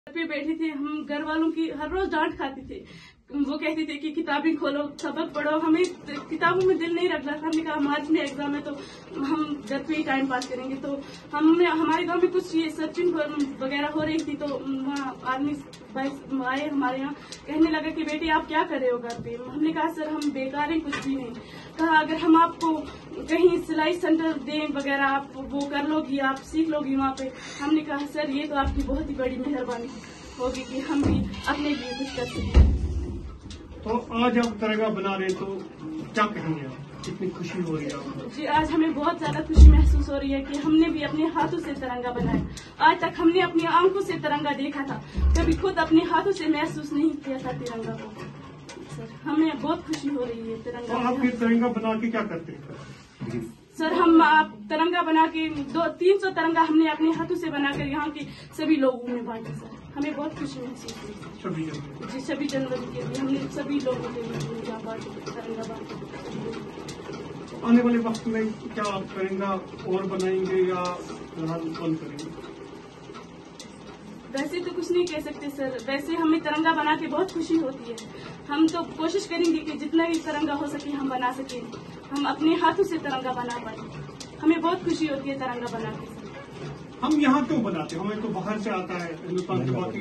पे बैठे थे, हम घर वालों की हर रोज डांट खाते थे। वो कहते थे कि किताबें खोलो, सबक पढ़ो। हमें किताबों में दिल नहीं रख रहा था। हमने कहा मार्च में एग्जाम है तो हम घर पे ही टाइम पास करेंगे। तो हमारे गांव में कुछ ये सर्चिंग वगैरह हो रही थी, तो वहाँ आदमी आए हमारे यहाँ, कहने लगा कि बेटी आप क्या कर रहे हो घर पे। हमने कहा सर हम बेकार हैं, कुछ भी नहीं। कहा अगर हम आपको कहीं सिलाई सेंटर दें वगैरह, आप वो कर लोगी, आप सीख लोगी वहाँ पे। हमने कहा सर ये तो आपकी बहुत ही बड़ी मेहरबानी होगी कि हम भी अपने लिए कुछ कर सकें। तो आज आप तिरंगा बना रहे तो क्या कहेंगे आप, कितनी खुशी हो रही है आपको? जी आज हमें बहुत ज्यादा खुशी महसूस हो रही है कि हमने भी अपने हाथों से तिरंगा बनाया। आज तक हमने अपनी आंखों से तिरंगा देखा था, कभी खुद अपने हाथों से महसूस नहीं किया था तिरंगा को। सर हमें बहुत खुशी हो रही है तिरंगा। तो आप ये तिरंगा बना के क्या करते हैं? सर हम तिरंगा बना के 200-300 तिरंगा हमने अपने हाथों से बनाकर यहाँ के सभी लोगों में बांटे। सर हमें बहुत खुशी महसूस हुई। 26 जनवरी के लिए हमने सभी लोगों के लिए यहाँ बांटे, तिरंगा बांटे। आने वाले वक्त में क्या आप तिरंगा और बनाएंगे या बंद करेंगे? वैसे तो कुछ नहीं कह सकते सर, वैसे हमें तिरंगा बना के बहुत खुशी होती है। हम तो कोशिश करेंगे कि जितना भी तिरंगा हो सके हम बना सके, हम अपने हाथों से तिरंगा बना पाए। हमें बहुत खुशी होती है तिरंगा बना के। हम यहाँ क्यों बनाते हैं? हमें तो बाहर से आता है हिंदुस्तान के बाकी